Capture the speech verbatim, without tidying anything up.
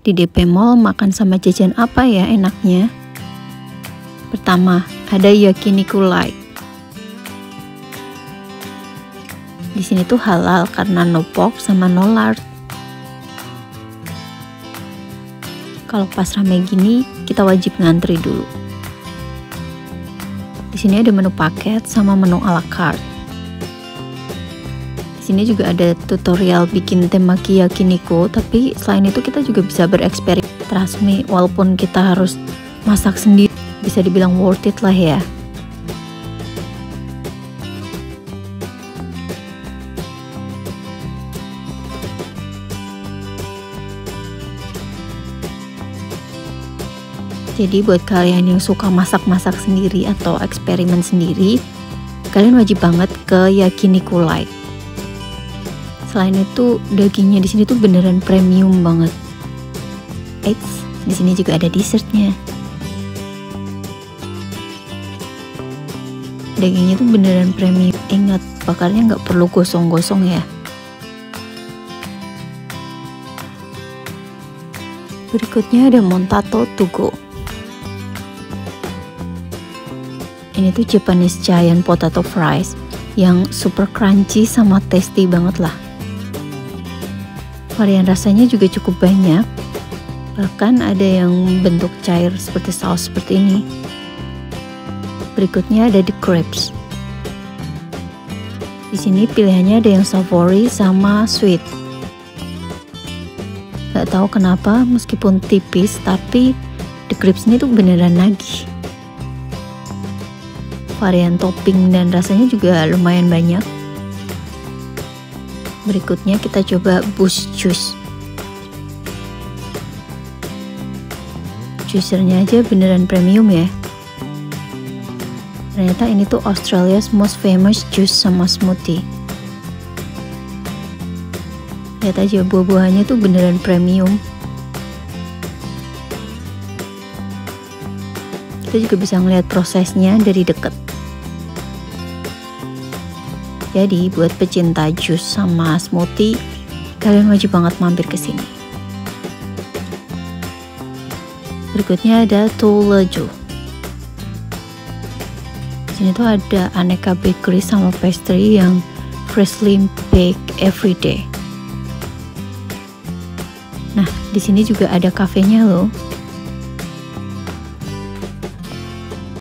Di D P Mall makan sama jajan apa ya enaknya? Pertama, ada Yakiniku Light. Di sini tuh halal karena no pork sama no lard. Kalau pas rame gini, kita wajib ngantri dulu. Di sini ada menu paket sama menu à la carte. Di sini juga ada tutorial bikin temaki yakiniku, tapi selain itu kita juga bisa bereksperimen. Trust me, walaupun kita harus masak sendiri, bisa dibilang worth it lah ya. Jadi buat kalian yang suka masak-masak sendiri atau eksperimen sendiri, kalian wajib banget ke Yakiniku Light. Selain itu, dagingnya di sini tuh beneran premium banget. Eits, di sini juga ada dessertnya. Dagingnya tuh beneran premium. Ingat, bakarnya nggak perlu gosong-gosong ya. Berikutnya ada Montato to go. Ini tuh Japanese giant potato fries yang super crunchy sama tasty banget lah. Varian rasanya juga cukup banyak, bahkan ada yang bentuk cair seperti saus seperti ini. Berikutnya ada the crepes. Di sini pilihannya ada yang savory sama sweet. Gak tahu kenapa meskipun tipis, tapi the crepes ini tuh beneran nagih. Varian topping dan rasanya juga lumayan banyak. Berikutnya kita coba Boost Juice. Juicernya aja beneran premium ya. Ternyata ini tuh Australia's most famous juice sama smoothie. Lihat aja buah-buahannya tuh beneran premium. Kita juga bisa ngeliat prosesnya dari deket. Jadi buat pecinta jus sama smoothie, kalian wajib banget mampir ke sini. Berikutnya ada Touleju. Di sini tuh ada aneka bakery sama pastry yang freshly baked every day. Nah, di sini juga ada kafenya loh.